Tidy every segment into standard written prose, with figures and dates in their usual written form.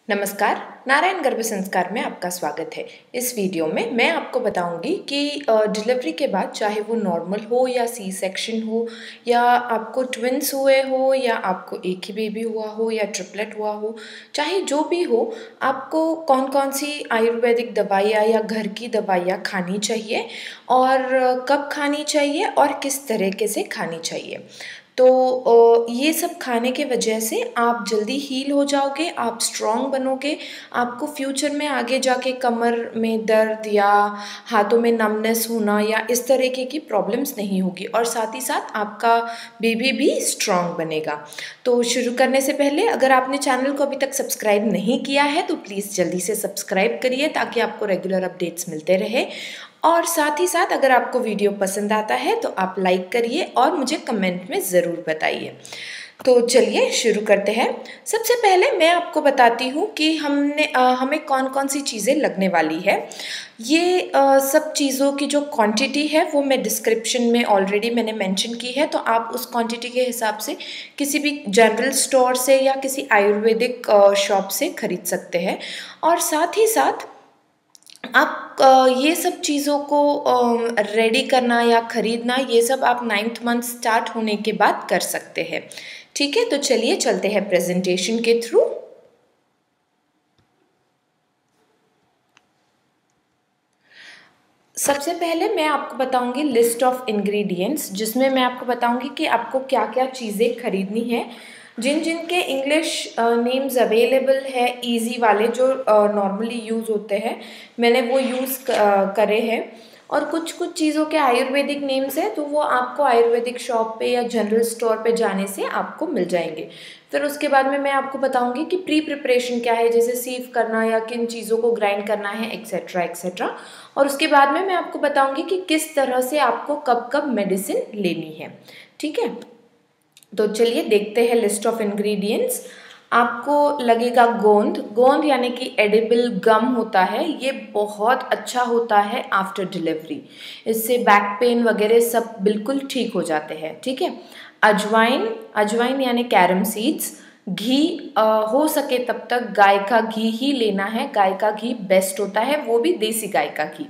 नमस्कार, नारायण गर्भ संस्कार में आपका स्वागत है। इस वीडियो में मैं आपको बताऊंगी कि डिलीवरी के बाद चाहे वो नॉर्मल हो या सी सेक्शन हो या आपको ट्विन्स हुए हो या आपको एक ही बेबी हुआ हो या ट्रिपलेट हुआ हो, चाहे जो भी हो, आपको कौन कौन सी आयुर्वेदिक दवाइयाँ या घर की दवाइयाँ खानी चाहिए और कब खानी चाहिए और किस तरीके से खानी चाहिए। तो ये सब खाने के वजह से आप जल्दी हील हो जाओगे, आप स्ट्रॉन्ग बनोगे, आपको फ्यूचर में आगे जाके कमर में दर्द या हाथों में नमनेस होना या इस तरीके की प्रॉब्लम्स नहीं होगी और साथ ही साथ आपका बेबी भी स्ट्रॉन्ग बनेगा। तो शुरू करने से पहले अगर आपने चैनल को अभी तक सब्सक्राइब नहीं किया है तो प्लीज़ जल्दी से सब्सक्राइब करिए ताकि आपको रेगुलर अपडेट्स मिलते रहे। और साथ ही साथ अगर आपको वीडियो पसंद आता है तो आप लाइक करिए और मुझे कमेंट में ज़रूर बताइए। तो चलिए शुरू करते हैं। सबसे पहले मैं आपको बताती हूँ कि हमें कौन कौन सी चीज़ें लगने वाली है। ये सब चीज़ों की जो क्वांटिटी है वो मैं डिस्क्रिप्शन में ऑलरेडी मैंने मेंशन की है, तो आप उस क्वांटिटी के हिसाब से किसी भी जनरल स्टोर से या किसी आयुर्वेदिक शॉप से खरीद सकते हैं। और साथ ही साथ आप ये सब चीज़ों को रेडी करना या ख़रीदना ये सब आप 9th मंथ स्टार्ट होने के बाद कर सकते हैं। ठीक है, तो चलिए चलते हैं प्रेजेंटेशन के थ्रू। सबसे पहले मैं आपको बताऊंगी लिस्ट ऑफ इंग्रेडिएंट्स, जिसमें मैं आपको बताऊंगी कि आपको क्या क्या चीज़ें खरीदनी है। जिन जिन के इंग्लिश नेम्स अवेलेबल है इजी वाले जो नॉर्मली यूज़ होते हैं, मैंने वो यूज़ करे हैं। और कुछ कुछ चीज़ों के आयुर्वेदिक नेम्स हैं तो वो आपको आयुर्वेदिक शॉप पे या जनरल स्टोर पे जाने से आपको मिल जाएंगे। फिर उसके बाद में मैं आपको बताऊंगी कि प्री प्रिपरेशन क्या है, जैसे सीव करना या किन चीज़ों को ग्राइंड करना है, एक्सेट्रा एक्सेट्रा। और उसके बाद में मैं आपको बताऊंगी कि किस तरह से आपको कब कब मेडिसिन लेनी है। ठीक है, तो चलिए देखते हैं लिस्ट ऑफ इंग्रेडिएंट्स। आपको लगेगा गोंद। गोंद यानी कि एडिबल गम होता है, ये बहुत अच्छा होता है आफ्टर डिलीवरी। इससे बैक पेन वगैरह सब बिल्कुल ठीक हो जाते हैं। ठीक है, अजवाइन, अजवाइन यानी कैरम सीड्स। घी, हो सके तब तक गाय का घी ही लेना है, गाय का घी बेस्ट होता है, वो भी देसी गाय का घी।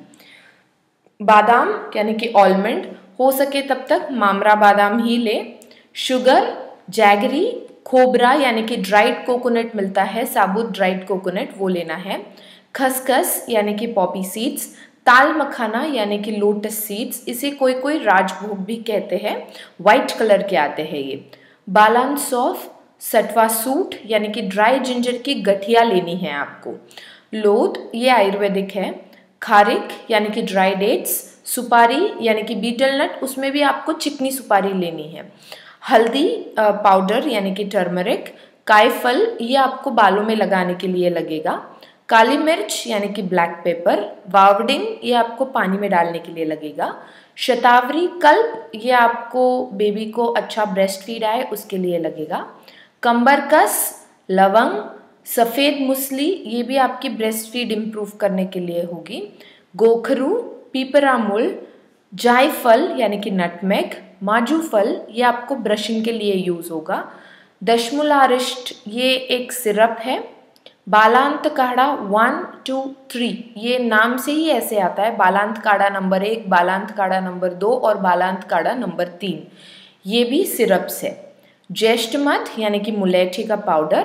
बादाम यानी कि ऑलमंड, हो सके तब तक मामरा बादाम ही ले। शुगर, जैगरी, खोबरा यानी कि ड्राइड कोकोनट मिलता है, साबुत ड्राइड कोकोनट, वो लेना है। खसखस यानी कि पॉपी सीड्स। ताल मखाना यानी कि लोटस सीड्स, इसे कोई कोई राजभोग भी कहते हैं, वाइट कलर के आते हैं ये। बालान सौफ, सटवा सूट यानी कि ड्राई जिंजर की गठिया लेनी है आपको। लोध, ये आयुर्वेदिक है। खारिक यानी कि ड्राई डेट्स। सुपारी यानी कि बीटल नट, उसमें भी आपको चिकनी सुपारी लेनी है। हल्दी पाउडर यानी कि टर्मरिक। कायफल, ये आपको बालों में लगाने के लिए लगेगा। काली मिर्च यानी कि ब्लैक पेपर। वावडिंग, ये आपको पानी में डालने के लिए लगेगा। शतावरी कल्प, ये आपको बेबी को अच्छा ब्रेस्ट फीड आए उसके लिए लगेगा। कंबरकस, लवंग, सफ़ेद मुसली, ये भी आपकी ब्रेस्ट फीड इम्प्रूव करने के लिए होगी। गोखरू, पीपरामुल, जायफल यानी कि नटमेग, माजू फल, ये आपको ब्रशिंग के लिए यूज़ होगा। दशमूलारिष्ट, ये एक सिरप है। बालांत काढ़ा 1, 2, 3, ये नाम से ही ऐसे आता है, बालांत काढ़ा नंबर 1, बालांत काढ़ा नंबर 2 और बालांत काढ़ा नंबर 3, ये भी सिरप्स है। ज्येष्ठ मध यानी कि मुलेठी का पाउडर।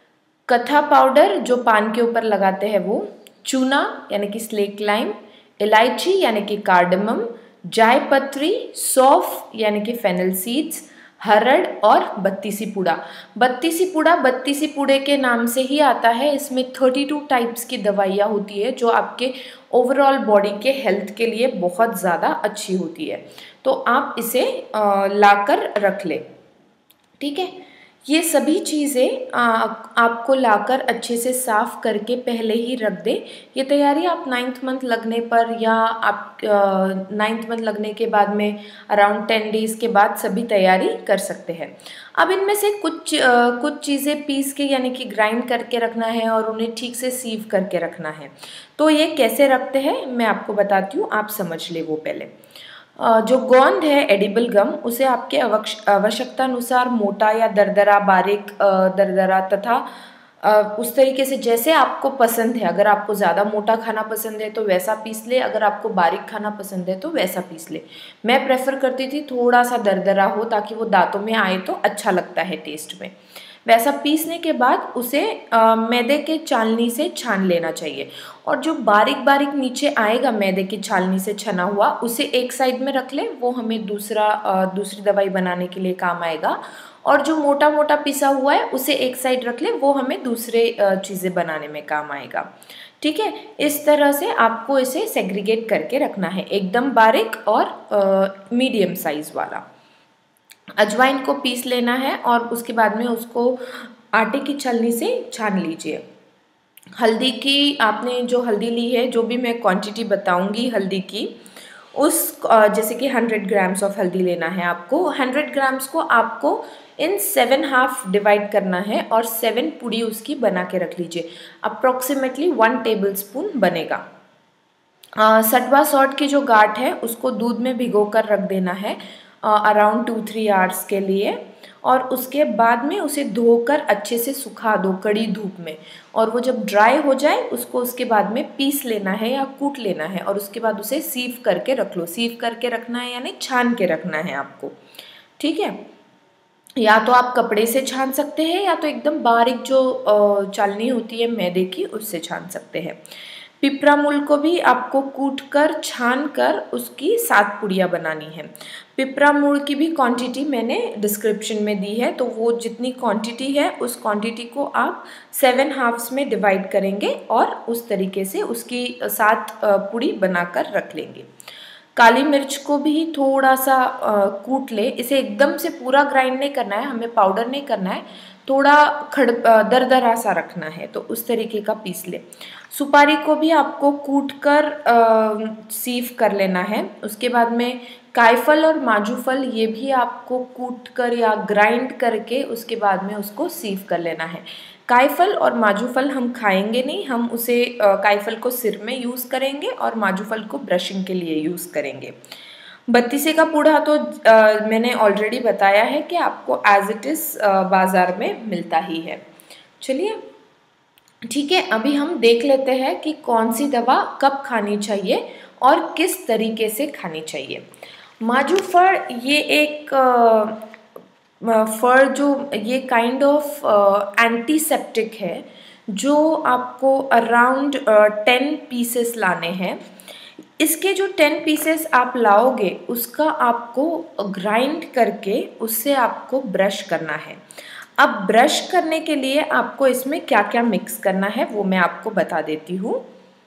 कथा पाउडर जो पान के ऊपर लगाते हैं वो। चूना यानी कि स्लेक लाइम। इलायची यानी कि कार्डमम। जायपत्री, सौफ यानी कि फेनल सीड्स। हरड़ और बत्तीसी पूड़ा। बत्तीसी पूड़ा बत्तीसी पूड़े के नाम से ही आता है, इसमें 32 टाइप्स की दवाइयाँ होती है जो आपके ओवरऑल बॉडी के हेल्थ के लिए बहुत ज़्यादा अच्छी होती है, तो आप इसे लाकर रख लें। ठीक है, ये सभी चीज़ें आपको लाकर अच्छे से साफ़ करके पहले ही रख दें। ये तैयारी आप 9th मंथ लगने पर या आप 9th मंथ लगने के बाद में अराउंड 10 डेज़ के बाद सभी तैयारी कर सकते हैं। अब इनमें से कुछ चीज़ें पीस के यानी कि ग्राइंड करके रखना है और उन्हें ठीक से सीव करके रखना है। तो ये कैसे रखते हैं मैं आपको बताती हूँ, आप समझ ले वो पहले। जो गोंद है एडिबल गम, उसे आपके आवश्यकता अनुसार मोटा या दरदरा, बारीक दरदरा तथा उस तरीके से जैसे आपको पसंद है। अगर आपको ज़्यादा मोटा खाना पसंद है तो वैसा पीस ले, अगर आपको बारीक खाना पसंद है तो वैसा पीस ले। मैं प्रेफर करती थी थोड़ा सा दरदरा हो ताकि वो दांतों में आए तो अच्छा लगता है टेस्ट में। वैसा पीसने के बाद उसे मैदे के छालनी से छान लेना चाहिए, और जो बारीक बारीक नीचे आएगा मैदे की छालनी से छना हुआ उसे एक साइड में रख ले, वो हमें दूसरी दवाई बनाने के लिए काम आएगा। और जो मोटा मोटा पिसा हुआ है उसे एक साइड रख ले, वो हमें दूसरे चीज़ें बनाने में काम आएगा। ठीक है, इस तरह से आपको इसे सेग्रीगेट करके रखना है, एकदम बारीक और मीडियम साइज वाला। अजवाइन को पीस लेना है और उसके बाद में उसको आटे की छलनी से छान लीजिए। हल्दी की आपने जो हल्दी ली है, जो भी मैं क्वांटिटी बताऊंगी हल्दी की, जैसे कि 100 ग्राम्स ऑफ हल्दी लेना है आपको। 100 ग्राम्स को आपको इन 7 हाफ डिवाइड करना है और 7 पूड़ी उसकी बना के रख लीजिए। अप्रॉक्सीमेटली 1 टेबल स्पून बनेगा। सटवा सॉल्ट की जो गांठ है उसको दूध में भिगो कर रख देना है अराउंड 2-3 आवर्स के लिए, और उसके बाद में उसे धोकर अच्छे से सुखा दो कड़ी धूप में, और वो जब ड्राई हो जाए उसको उसके बाद में पीस लेना है या कूट लेना है, और उसके बाद उसे सीव करके रख लो। सीव करके रखना है यानी छान के रखना है आपको। ठीक है, या तो आप कपड़े से छान सकते हैं या तो एकदम बारीक जो चालनी होती है मैदे की उससे छान सकते हैं। पिपरा मूल को भी आपको कूट कर छान कर उसकी 7 पुड़ियाँ बनानी है। पिपरा मूल की भी क्वांटिटी मैंने डिस्क्रिप्शन में दी है, तो वो जितनी क्वांटिटी है उस क्वांटिटी को आप 7 हाफ्स में डिवाइड करेंगे और उस तरीके से उसकी 7 पुड़ी बनाकर रख लेंगे। काली मिर्च को भी थोड़ा सा कूट ले, इसे एकदम से पूरा ग्राइंड नहीं करना है, हमें पाउडर नहीं करना है, थोड़ा दरदरा सा रखना है, तो उस तरीके का पीस ले। सुपारी को भी आपको कूट कर सीव कर लेना है। उसके बाद में कायफल और माजूफल, ये भी आपको कूट कर या ग्राइंड करके उसके बाद में उसको सीव कर लेना है। कायफल और माजूफल हम खाएंगे नहीं, हम उसे कायफल को सिर में यूज़ करेंगे और माजूफल को ब्रशिंग के लिए यूज़ करेंगे। बत्तीसे का पूड़ा तो मैंने ऑलरेडी बताया है कि आपको एज इट इज़ बाज़ार में मिलता ही है। चलिए ठीक है, अभी हम देख लेते हैं कि कौन सी दवा कब खानी चाहिए और किस तरीके से खानी चाहिए। माजूफल ये एक फर जो ये काइंड ऑफ एंटीसेप्टिक है, जो आपको अराउंड 10 पीसेस लाने हैं। इसके जो 10 पीसेस आप लाओगे उसका आपको ग्राइंड करके उससे आपको ब्रश करना है। अब ब्रश करने के लिए आपको इसमें क्या क्या मिक्स करना है वो मैं आपको बता देती हूँ।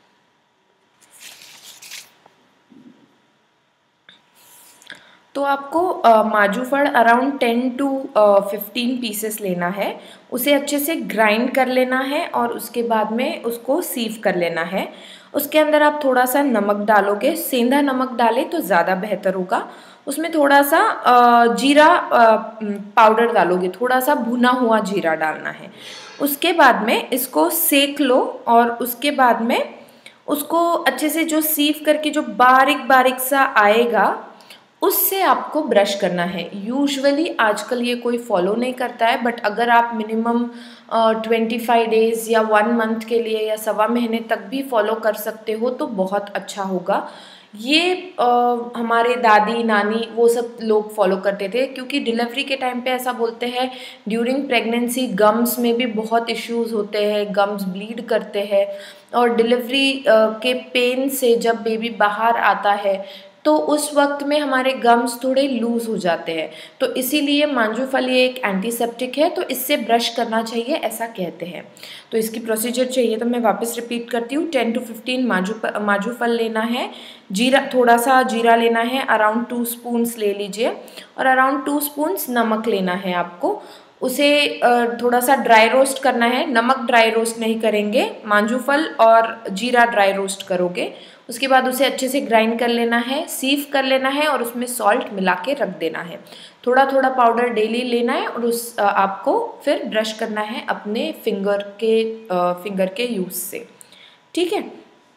तो आपको माजूफल अराउंड 10 to 15 पीसेस लेना है, उसे अच्छे से ग्राइंड कर लेना है और उसके बाद में उसको सीव कर लेना है। उसके अंदर आप थोड़ा सा नमक डालोगे, सेंधा नमक डालें तो ज़्यादा बेहतर होगा। उसमें थोड़ा सा जीरा पाउडर डालोगे, थोड़ा सा भुना हुआ जीरा डालना है। उसके बाद में इसको सेक लो और उसके बाद में उसको अच्छे से जो सीव करके जो बारीक बारीक सा आएगा उससे आपको ब्रश करना है। यूजुअली आजकल ये कोई फॉलो नहीं करता है, बट अगर आप मिनिमम 25 डेज़ या 1 मंथ के लिए या 1.25 महीने तक भी फॉलो कर सकते हो तो बहुत अच्छा होगा। ये हमारे दादी नानी वो सब लोग फॉलो करते थे, क्योंकि डिलीवरी के टाइम पे ऐसा बोलते हैं ड्यूरिंग प्रेगनेंसी गम्स में भी बहुत इश्यूज होते हैं, गम्स ब्लीड करते हैं, और डिलीवरी के पेन से जब बेबी बाहर आता है तो उस वक्त में हमारे गम्स थोड़े लूज़ हो जाते हैं। तो इसीलिए मांजूफल ये एक एंटीसेप्टिक है, तो इससे ब्रश करना चाहिए ऐसा कहते हैं। तो इसकी प्रोसीजर चाहिए तो मैं वापस रिपीट करती हूँ। 10 to 15 माजूफल लेना है, जीरा थोड़ा सा जीरा लेना है, अराउंड 2 स्पून्स ले लीजिए, और अराउंड 2 स्पून्स नमक लेना है आपको। उसे थोड़ा सा ड्राई रोस्ट करना है, नमक ड्राई रोस्ट नहीं करेंगे, मांजूफल और जीरा ड्राई रोस्ट करोगे। उसके बाद उसे अच्छे से ग्राइंड कर लेना है, सीव कर लेना है और उसमें सॉल्ट मिला के रख देना है। थोड़ा थोड़ा पाउडर डेली लेना है और आपको फिर ब्रश करना है अपने फिंगर के यूज़ से। ठीक है,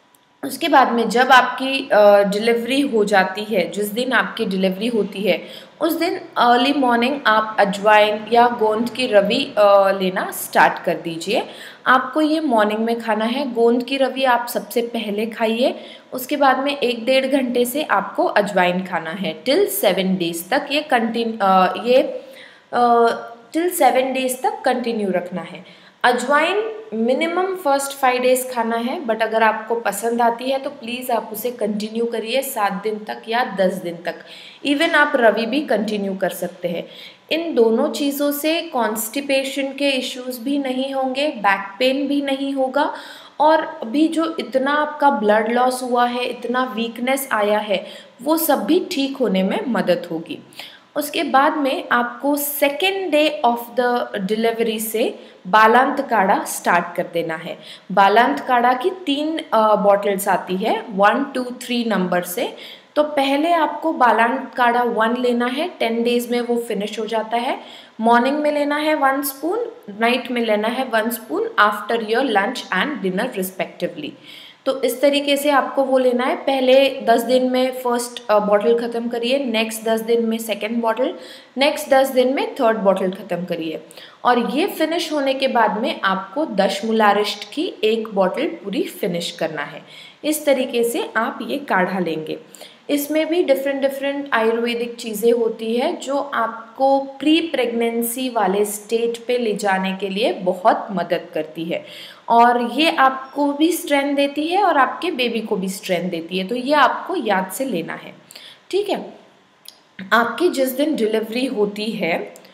उसके बाद में जब आपकी डिलीवरी हो जाती है, जिस दिन आपकी डिलीवरी होती है उस दिन अर्ली मॉर्निंग आप अजवाइन या गोंद की रवि लेना स्टार्ट कर दीजिए। आपको ये मॉर्निंग में खाना है। गोंद की रवि आप सबसे पहले खाइए, उसके बाद में 1-1.5 घंटे से आपको अजवाइन खाना है टिल 7 डेज तक। ये टिल 7 डेज तक कंटिन्यू रखना है। अजवाइन मिनिमम फर्स्ट 5 डेज खाना है, बट अगर आपको पसंद आती है तो प्लीज़ आप उसे कंटिन्यू करिए 7 दिन तक या 10 दिन तक। इवन आप रवि भी कंटिन्यू कर सकते हैं। इन दोनों चीज़ों से कॉन्स्टिपेशन के इश्यूज़ भी नहीं होंगे, बैक पेन भी नहीं होगा, और अभी जो इतना आपका ब्लड लॉस हुआ है, इतना वीकनेस आया है, वो सब भी ठीक होने में मदद होगी। उसके बाद में आपको second day of the delivery से बालांत काढ़ा स्टार्ट कर देना है। बालांत काढ़ा की 3 बॉटल्स आती है 1, 2, 3 नंबर से। तो पहले आपको बालांत काढ़ा 1 लेना है, 10 डेज में वो फिनिश हो जाता है। मॉर्निंग में लेना है 1 स्पून, नाइट में लेना है 1 spoon after your lunch and dinner respectively. तो इस तरीके से आपको वो लेना है। पहले 10 दिन में फर्स्ट बॉटल ख़त्म करिए, नेक्स्ट 10 दिन में सेकेंड बॉटल, नेक्स्ट 10 दिन में थर्ड बॉटल ख़त्म करिए। और ये फिनिश होने के बाद में आपको दशमूलारिष्ट की 1 बॉटल पूरी फिनिश करना है। इस तरीके से आप ये काढ़ा लेंगे। इसमें भी डिफरेंट आयुर्वेदिक चीज़ें होती है जो आपको प्री प्रेगनेंसी वाले स्टेज पे ले जाने के लिए बहुत मदद करती है, और ये आपको भी स्ट्रेंथ देती है और आपके बेबी को भी स्ट्रेंथ देती है। तो ये आपको याद से लेना है, ठीक है। आपकी जिस दिन डिलीवरी होती है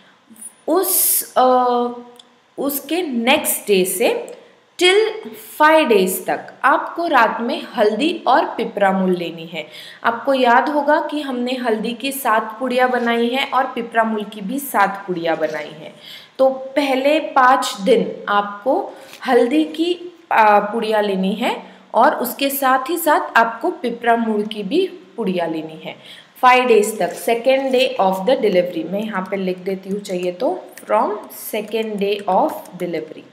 उसके नेक्स्ट डे से टिल 5 डेज तक आपको रात में हल्दी और पिपरामुल लेनी है। आपको याद होगा कि हमने हल्दी की 7 पुड़िया बनाई हैं और पिपरामुल की भी 7 पुड़िया बनाई हैं। तो पहले 5 दिन आपको हल्दी की पुड़िया लेनी है और उसके साथ ही साथ आपको पिपरामुल की भी पुड़िया लेनी है 5 डेज तक, second day of the delivery. मैं यहाँ पे लिख देती हूँ चाहिए तो, from second day of delivery,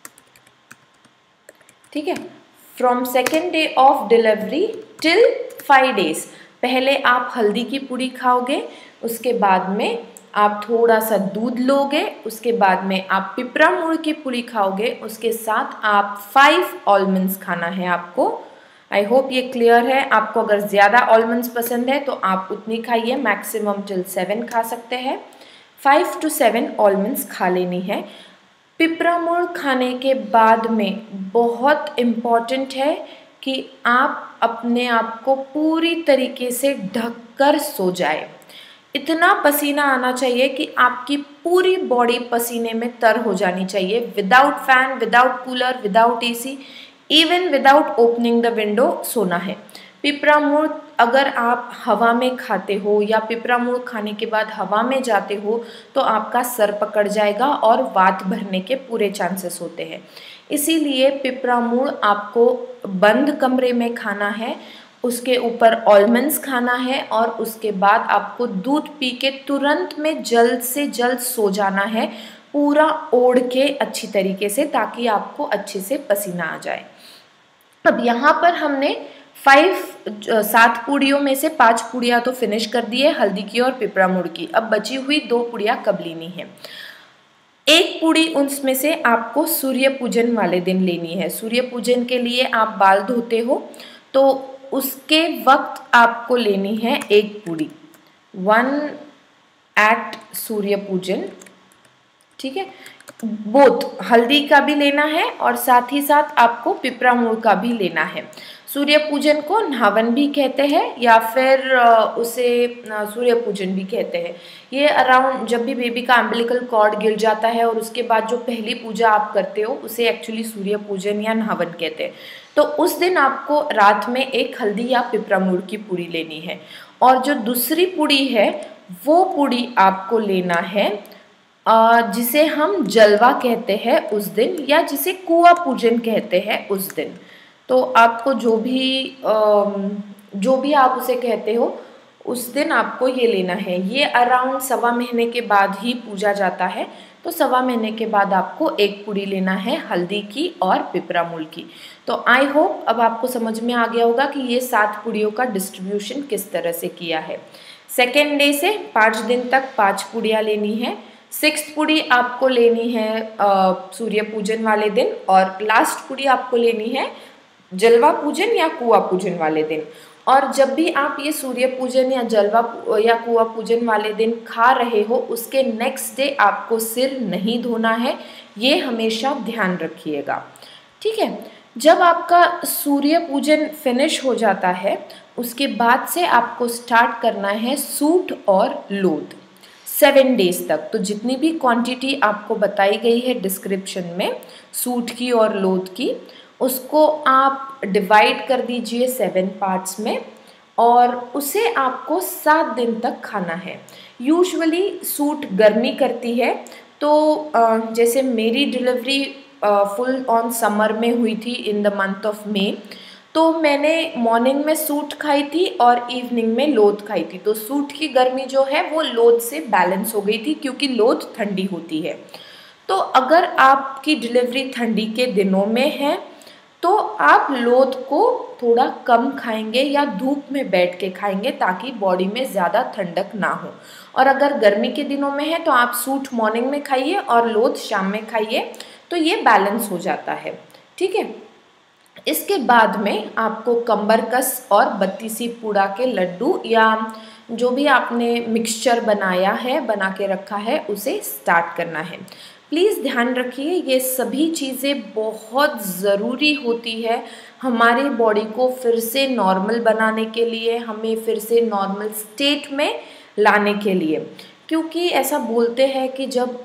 ठीक है। From second day of delivery till 5 days पहले आप हल्दी की पूड़ी खाओगे, उसके बाद में आप थोड़ा सा दूध लोगे, उसके बाद में आप पिपरामुल की पूड़ी खाओगे, उसके साथ आप 5 आलमंड्स खाना है आपको। आई होप ये क्लियर है। आपको अगर ज़्यादा आलमंड्स पसंद है तो आप उतनी खाइए, मैक्सिमम टिल 7 खा सकते हैं। 5 to 7 आलमंड्स खा लेनी है। पिपरामुल खाने के बाद में बहुत इम्पॉर्टेंट है कि आप अपने आप को पूरी तरीके से ढककर सो जाए। इतना पसीना आना चाहिए कि आपकी पूरी बॉडी पसीने में तर हो जानी चाहिए, without fan, without cooler, without AC, even without opening the window सोना है। पिपरामुल अगर आप हवा में खाते हो या पिपरामुल खाने के बाद हवा में जाते हो तो आपका सर पकड़ जाएगा और वात भरने के पूरे चांसेस होते हैं। इसीलिए पिपरामुल आपको बंद कमरे में खाना है, उसके ऊपर आलमंड्स खाना है और उसके बाद आपको दूध पी के तुरंत में जल्द से जल्द सो जाना है, पूरा ओढ़ के अच्छी तरीके से, ताकि आपको अच्छे से पसीना आ जाए। अब यहाँ पर हमने 7 पूड़ियों में से 5 पूड़ियाँ तो फिनिश कर दी है हल्दी की और पिपरामुल की। अब बची हुई 2 पूड़ियाँ कब लेनी है? 1 पूड़ी उसमें से आपको सूर्य पूजन वाले दिन लेनी है। सूर्य पूजन के लिए आप बाल धोते हो तो उसके वक्त आपको लेनी है 1 पूड़ी, 1 एट सूर्य पूजन, ठीक है। बोथ हल्दी का भी लेना है और साथ ही साथ आपको पिपरामुल का भी लेना है। सूर्य पूजन को नहावन भी कहते हैं या फिर उसे सूर्य पूजन भी कहते हैं। ये अराउंड जब भी बेबी का अम्बिलिकल कॉर्ड गिर जाता है और उसके बाद जो पहली पूजा आप करते हो उसे एक्चुअली सूर्य पूजन या नहावन कहते हैं। तो उस दिन आपको रात में 1 हल्दी या पिपरामुल की पूड़ी लेनी है, और जो दूसरी पूड़ी है वो पूड़ी आपको लेना है जिसे हम जलवा कहते हैं उस दिन, या जिसे कुआ पूजन कहते हैं उस दिन। तो आपको जो भी आप उसे कहते हो उस दिन आपको ये लेना है। ये अराउंड 1.25 महीने के बाद ही पूजा जाता है, तो 1.25 महीने के बाद आपको एक पुड़ी लेना है हल्दी की और पिपरामूल की। तो आई होप अब आपको समझ में आ गया होगा कि ये 7 पुड़ियों का डिस्ट्रीब्यूशन किस तरह से किया है। सेकेंड डे से 5 दिन तक 5 पुड़ियाँ लेनी है। 6th पुड़ी आपको लेनी है सूर्य पूजन वाले दिन, और लास्ट पुड़ी आपको लेनी है जलवा पूजन या कुआं पूजन वाले दिन। और जब भी आप ये सूर्य पूजन या जलवा या कुआं पूजन वाले दिन खा रहे हो, उसके नेक्स्ट डे आपको सिर नहीं धोना है, ये हमेशा ध्यान रखिएगा, ठीक है। जब आपका सूर्य पूजन फिनिश हो जाता है, उसके बाद से आपको स्टार्ट करना है सूट और लोद 7 डेज तक। तो जितनी भी क्वांटिटी आपको बताई गई है डिस्क्रिप्शन में सूट की और लोद की, उसको आप डिवाइड कर दीजिए 7 पार्ट्स में, और उसे आपको 7 दिन तक खाना है। यूजुअली सूट गर्मी करती है, तो जैसे मेरी डिलीवरी फुल ऑन समर में हुई थी in the month of May, तो मैंने मॉर्निंग में सूट खाई थी और इवनिंग में लोद खाई थी। तो सूट की गर्मी जो है वो लोद से बैलेंस हो गई थी, क्योंकि लोद ठंडी होती है। तो अगर आपकी डिलीवरी ठंडी के दिनों में है तो आप लोद को थोड़ा कम खाएंगे या धूप में बैठ के खाएंगे, ताकि बॉडी में ज़्यादा ठंडक ना हो। और अगर गर्मी के दिनों में है तो आप सूट मॉर्निंग में खाइए और लोद शाम में खाइए, तो ये बैलेंस हो जाता है, ठीक है। इसके बाद में आपको कंबरकस और बत्तीसी पूड़ा के लड्डू या जो भी आपने मिक्सचर बना के रखा है, उसे स्टार्ट करना है। प्लीज़ ध्यान रखिए, ये सभी चीज़ें बहुत ज़रूरी होती है हमारी बॉडी को फिर से नॉर्मल बनाने के लिए, हमें फिर से नॉर्मल स्टेट में लाने के लिए। क्योंकि ऐसा बोलते हैं कि जब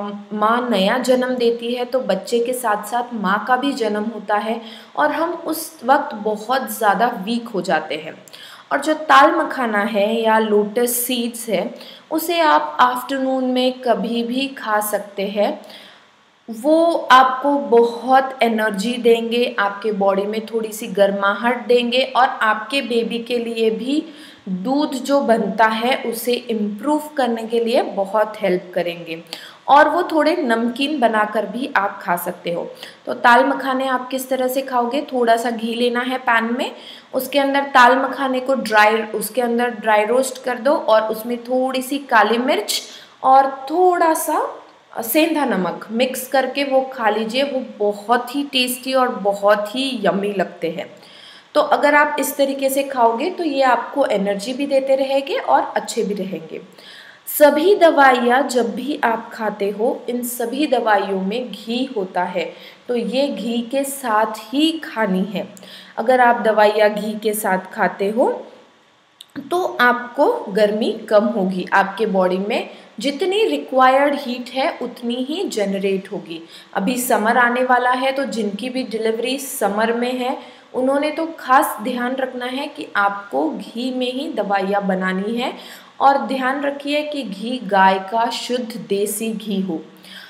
माँ नया जन्म देती है तो बच्चे के साथ साथ माँ का भी जन्म होता है, और हम उस वक्त बहुत ज़्यादा वीक हो जाते हैं। और जो ताल मखाना है या लोटस सीड्स है, उसे आप आफ्टरनून में कभी भी खा सकते हैं। वो आपको बहुत एनर्जी देंगे, आपके बॉडी में थोड़ी सी गर्माहट देंगे, और आपके बेबी के लिए भी दूध जो बनता है उसे इम्प्रूव करने के लिए बहुत हेल्प करेंगे। और वो थोड़े नमकीन बनाकर भी आप खा सकते हो। तो ताल मखाने आप किस तरह से खाओगे, थोड़ा सा घी लेना है पैन में, उसके अंदर ताल मखाने को उसके अंदर ड्राई रोस्ट कर दो, और उसमें थोड़ी सी काली मिर्च और थोड़ा सा सेंधा नमक मिक्स करके वो खा लीजिए। वो बहुत ही टेस्टी और बहुत ही यम्मी लगते हैं। तो अगर आप इस तरीके से खाओगे तो ये आपको एनर्जी भी देते रहेंगे और अच्छे भी रहेंगे। सभी दवाइयाँ जब भी आप खाते हो, इन सभी दवाइयों में घी होता है, तो ये घी के साथ ही खानी है। अगर आप दवाइयाँ घी के साथ खाते हो तो आपको गर्मी कम होगी, आपके बॉडी में जितनी रिक्वायर्ड हीट है उतनी ही जनरेट होगी। अभी समर आने वाला है, तो जिनकी भी डिलीवरी समर में है उन्होंने तो खास ध्यान रखना है कि आपको घी में ही दवाइयाँ बनानी है। और ध्यान रखिए कि घी गाय का शुद्ध देसी घी हो।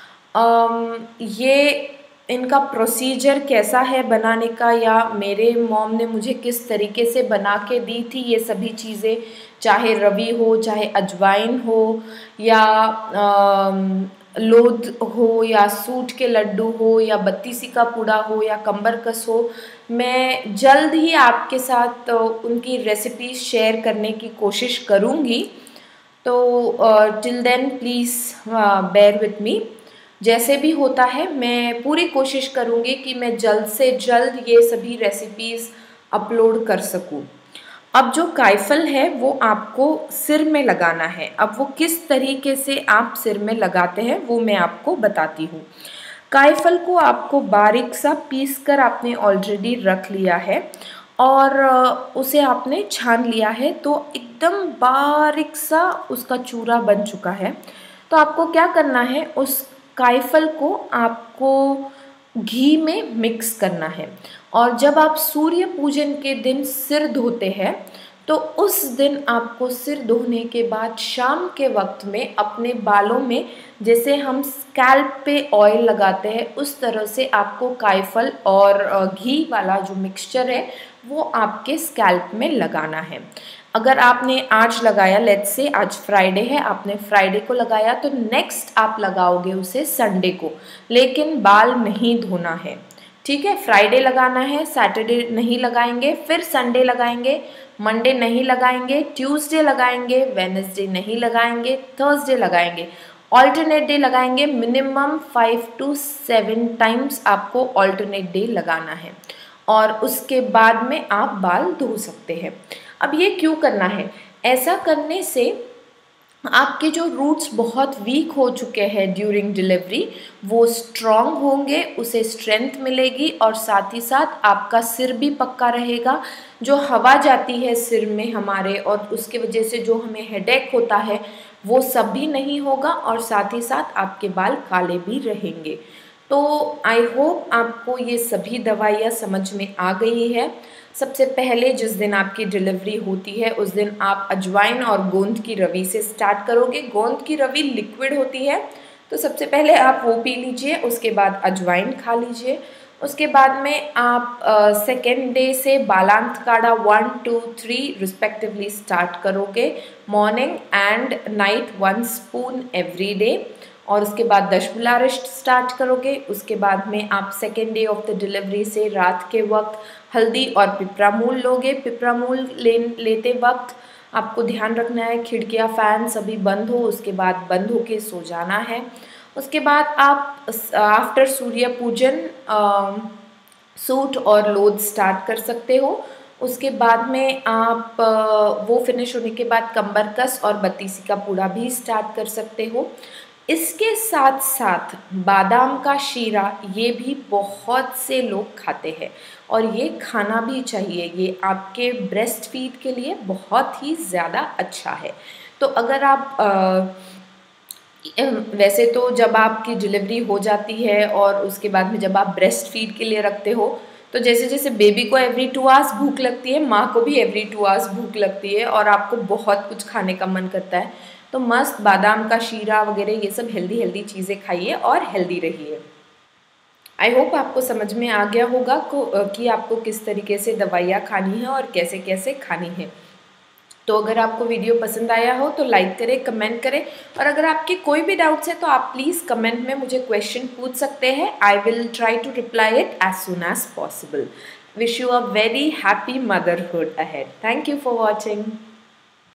ये इनका प्रोसीजर कैसा है बनाने का, या मेरे मॉम ने मुझे किस तरीके से बना के दी थी ये सभी चीज़ें, चाहे रवि हो, चाहे अजवाइन हो, या लोद हो, या सूट के लड्डू हो, या बत्तीसी का पूड़ा हो, या कंबरकस हो, मैं जल्द ही आपके साथ उनकी रेसिपी शेयर करने की कोशिश करूँगी। तो till then please bear with me. जैसे भी होता है मैं पूरी कोशिश करूँगी कि मैं जल्द से जल्द ये सभी रेसिपीज़ अपलोड कर सकूँ। अब जो कायफल है वो आपको सिर में लगाना है। अब वो किस तरीके से आप सिर में लगाते हैं वो मैं आपको बताती हूँ। कायफल को आपको बारीक सा पीस कर आपने ऑलरेडी रख लिया है, और उसे आपने छान लिया है, तो एकदम बारीक सा उसका चूरा बन चुका है। तो आपको क्या करना है, उस कायफल को आपको घी में मिक्स करना है। और जब आप सूर्य पूजन के दिन सिर धोते हैं, तो उस दिन आपको सिर धोने के बाद शाम के वक्त में अपने बालों में, जैसे हम स्कैल्प पे ऑयल लगाते हैं, उस तरह से आपको कायफल और घी वाला जो मिक्सचर है वो आपके स्कैल्प में लगाना है। अगर आपने आज लगाया, लेट्स से आज फ्राइडे है, आपने फ्राइडे को लगाया, तो नेक्स्ट आप लगाओगे उसे संडे को, लेकिन बाल नहीं धोना है, ठीक है। फ्राइडे लगाना है, सैटरडे नहीं लगाएंगे, फिर संडे लगाएंगे, मंडे नहीं लगाएंगे, ट्यूसडे लगाएंगे, वेडनेसडे नहीं लगाएंगे, थर्सडे लगाएंगे, ऑल्टरनेट डे लगाएंगे। मिनिमम 5 to 7 टाइम्स आपको ऑल्टरनेट डे लगाना है और उसके बाद में आप बाल धो सकते हैं। अब ये क्यों करना है? ऐसा करने से आपके जो रूट्स बहुत वीक हो चुके हैं ड्यूरिंग डिलीवरी, वो स्ट्रॉन्ग होंगे, उसे स्ट्रेंथ मिलेगी और साथ ही साथ आपका सिर भी पक्का रहेगा। जो हवा जाती है सिर में हमारे और उसके वजह से जो हमें हेडेक होता है वो सब भी नहीं होगा और साथ ही साथ आपके बाल काले भी रहेंगे। तो आई होप आपको ये सभी दवाइयाँ समझ में आ गई है। सबसे पहले जिस दिन आपकी डिलीवरी होती है उस दिन आप अजवाइन और गोंद की रवि से स्टार्ट करोगे। गोंद की रवि लिक्विड होती है, तो सबसे पहले आप वो पी लीजिए, उसके बाद अजवाइन खा लीजिए। उसके बाद में आप सेकेंड डे से बालांत काढ़ा 1, 2, 3 रिस्पेक्टिवली स्टार्ट करोगे, morning and night 1 spoon every day. और उसके बाद दशमूलारिष्ट स्टार्ट करोगे। उसके बाद में आप second day of the delivery से रात के वक्त हल्दी और पिपरामूल लोगे। पिपरामूल लेते वक्त आपको ध्यान रखना है खिड़कियाँ, फैन सभी बंद हो, उसके बाद बंद हो के सो जाना है। उसके बाद आप आफ्टर सूर्य पूजन सूट और लोद स्टार्ट कर सकते हो। उसके बाद में आप वो फिनिश होने के बाद कंबरकस और बत्तीसी का पूड़ा भी स्टार्ट कर सकते हो। इसके साथ साथ बादाम का शीरा ये भी बहुत से लोग खाते हैं और ये खाना भी चाहिए, ये आपके ब्रेस्ट फीड के लिए बहुत ही ज़्यादा अच्छा है। तो अगर आप वैसे तो जब आपकी डिलीवरी हो जाती है और उसके बाद में जब आप ब्रेस्ट फीड के लिए रखते हो तो जैसे जैसे बेबी को एवरी 2 आवर्स भूख लगती है, माँ को भी एवरी 2 आवर्स भूख लगती है और आपको बहुत कुछ खाने का मन करता है। तो मस्त बादाम का शीरा वगैरह ये सब हेल्दी हेल्दी चीज़ें खाइए और हेल्दी रहिए। आई होप आपको समझ में आ गया होगा कि आपको किस तरीके से दवाइयाँ खानी है और कैसे कैसे खानी है। तो अगर आपको वीडियो पसंद आया हो तो लाइक करें, कमेंट करें और अगर आपके कोई भी डाउट्स है तो आप प्लीज़ कमेंट में मुझे क्वेश्चन पूछ सकते हैं। I will try to reply it as soon as possible. Wish you a very happy motherhood ahead. Thank you for watching.